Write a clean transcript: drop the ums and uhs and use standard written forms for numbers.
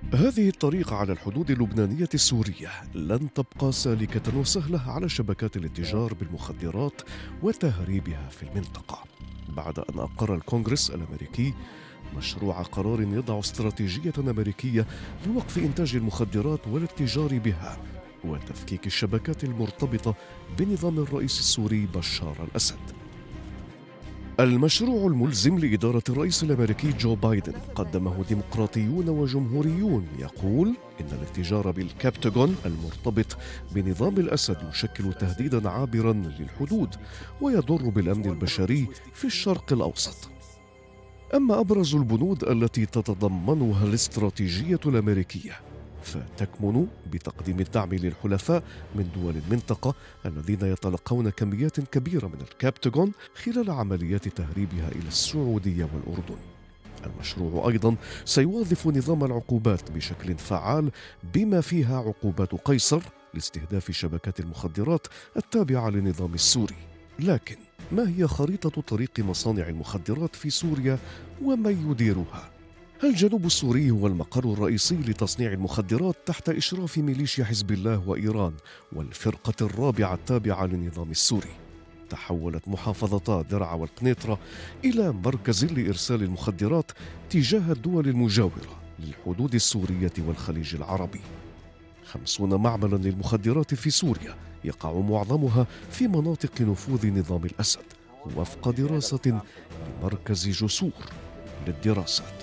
هذه الطريق على الحدود اللبنانية السورية لن تبقى سالكة وسهلة على شبكات الاتجار بالمخدرات وتهريبها في المنطقة. بعد أن أقر الكونغرس الأمريكي مشروع قرار يضع استراتيجية أمريكية لوقف إنتاج المخدرات والاتجار بها وتفكيك الشبكات المرتبطة بنظام الرئيس السوري بشار الأسد. المشروع الملزم لإدارة الرئيس الأمريكي جو بايدن قدمه ديمقراطيون وجمهوريون يقول إن الاتجار بالكابتاغون المرتبط بنظام الأسد يشكل تهديداً عابراً للحدود ويضر بالأمن البشري في الشرق الأوسط. أما أبرز البنود التي تتضمنها الاستراتيجية الأمريكية فتكمن بتقديم الدعم للحلفاء من دول المنطقة الذين يتلقون كميات كبيرة من الكابتاغون خلال عمليات تهريبها إلى السعودية والأردن. المشروع أيضاً سيوظف نظام العقوبات بشكل فعال بما فيها عقوبات قيصر لاستهداف شبكات المخدرات التابعة للنظام السوري. لكن ما هي خريطة طريق مصانع المخدرات في سوريا ومن يديرها؟ هل الجنوب السوري هو المقر الرئيسي لتصنيع المخدرات تحت إشراف ميليشيا حزب الله وإيران والفرقة الرابعة التابعة للنظام السوري؟ تحولت محافظتا درعا والقنيطرة إلى مركز لإرسال المخدرات تجاه الدول المجاورة للحدود السورية والخليج العربي. 50 معملا للمخدرات في سوريا يقع معظمها في مناطق نفوذ نظام الأسد وفق دراسة لمركز جسور للدراسات.